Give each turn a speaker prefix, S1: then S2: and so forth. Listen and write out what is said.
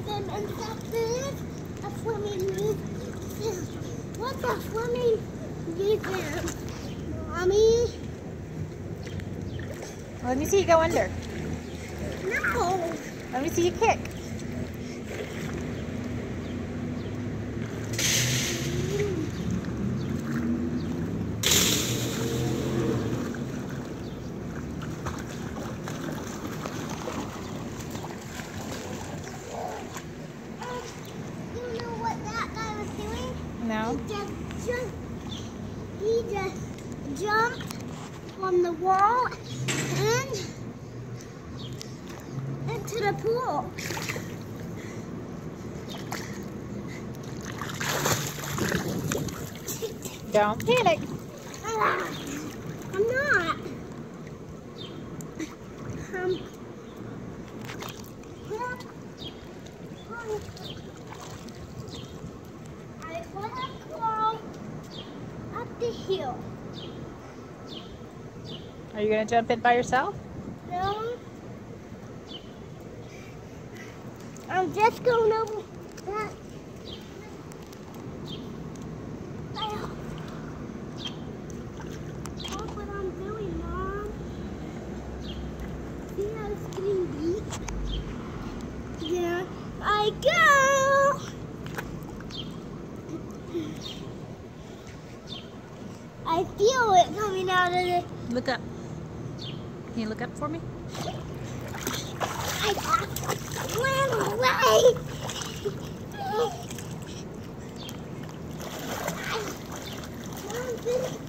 S1: them and there's a swimming museum. What's a swimming museum, Mommy?
S2: Let me see you go under.
S1: No.
S2: Let me see you kick.
S1: You know what that guy was doing?
S2: No.
S1: He just jumped on the wall and into the pool.
S2: Don't panic.
S1: I'm not. I want to crawl up the hill.
S2: Are you going to jump in by yourself?
S1: No. I'm just going over that. That's what I'm doing, Mom. See how it's getting deep? There I go. I feel it coming out of the.
S2: Look up. Can you look up for me?
S1: I ran away. Mom,